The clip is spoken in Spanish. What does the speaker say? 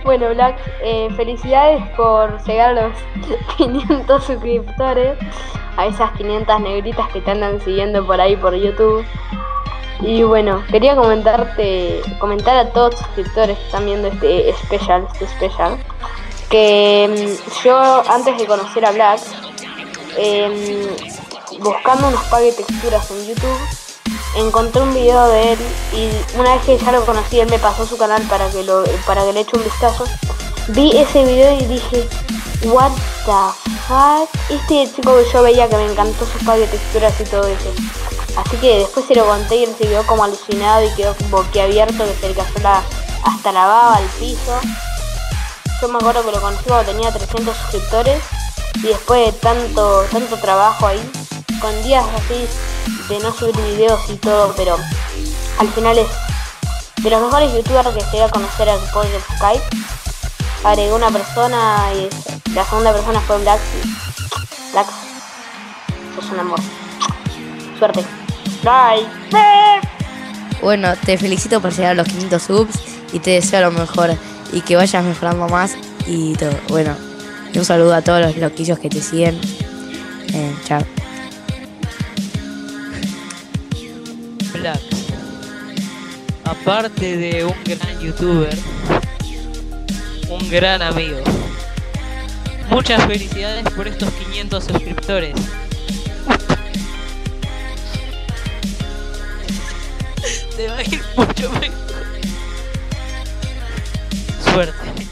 Bueno, Black, felicidades por llegar a los 500 suscriptores, a esas 500 negritas que te andan siguiendo por ahí por YouTube. Y bueno, quería comentar a todos los suscriptores que están viendo este special, que yo antes de conocer a Black, em, buscando unos pack de texturas en YouTube, encontré un video de él y una vez que ya lo conocí, él me pasó su canal para que le eche un vistazo. Vi ese video y dije, what the fuck, este chico que yo veía que me encantó sus pack de texturas y todo eso. Así que después se lo conté y él se quedó como alucinado y quedó boquiabierto, que se le cayó hasta la baba al piso. Yo me acuerdo que lo conocí cuando tenía 300 suscriptores y después de tanto trabajo ahí, con días así de no subir videos y todo, pero al final es de los mejores youtubers que llegué a conocer al Project Skype. Agregó una persona y la segunda persona fue Black. Black, sos un amor. Suerte. Bye. Bueno, te felicito por llegar a los 500 subs y te deseo lo mejor y que vayas mejorando más y todo. Bueno, y un saludo a todos los loquillos que te siguen. Chao. Black, aparte de un gran youtuber, un gran amigo. Muchas felicidades por estos 500 suscriptores. Te va a ir mucho mejor. Suerte.